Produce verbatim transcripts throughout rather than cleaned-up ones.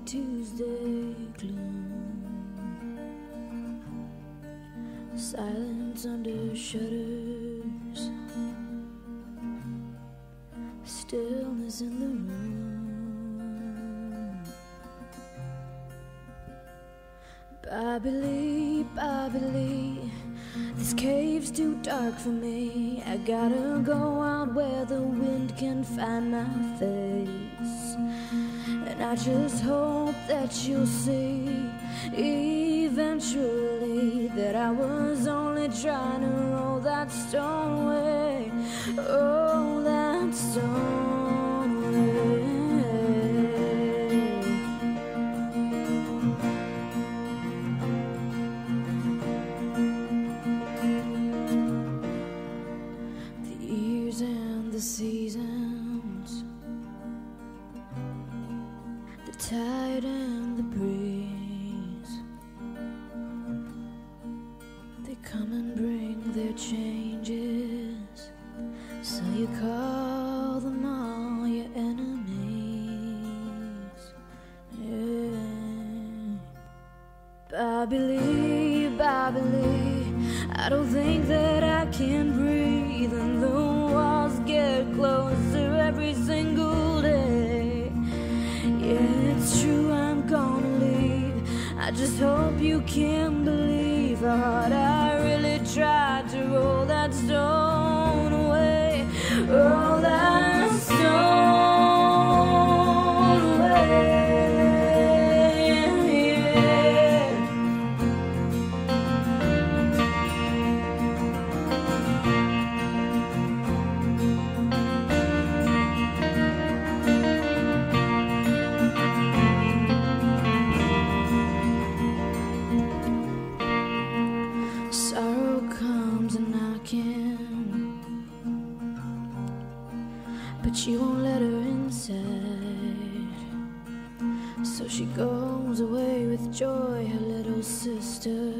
Tuesday gloom, silence under shutters, stillness in the room. Bobby Lee, Bobby Lee, this cave's too dark for me. I gotta go out where the wind can find my face. And I just hope that you'll see eventually that I was only trying to roll that stone away. Roll that stone away. The years and the seasons, the tide and the breeze, they come and bring their changes. So you call them all your enemies. Yeah. Bobby Lee, Bobby Lee, I don't think that I can breathe, and the walls get closer every single day. Yeah, it's true, I'm gonna leave. I just hope you can believe how hard I really tried to roll that stone away. Roll that stone away. Sorrow comes a knocking, but you won't let her inside. So she goes away with Joy, her little sister.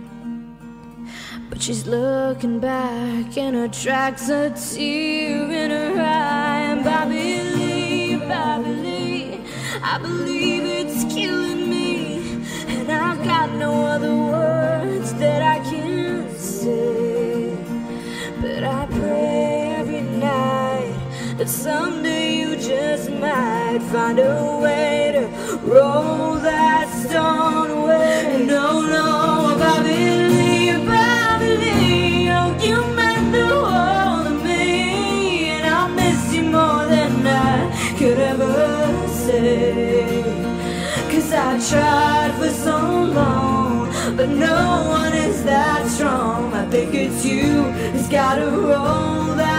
But she's looking back and attracts a tear in her eye. And Bobby Lee, Bobby Lee, I believe it's killing me, and I've got no other words that I can say. But I pray every night that someday you just might find a way to roll that stone away. No, no, Bobby Lee, Bobby Lee, oh, you meant the world to me, and I'll miss you more than I could ever say. Cause I tried for so long, but no one is that strong. I think it's you who's gotta roll that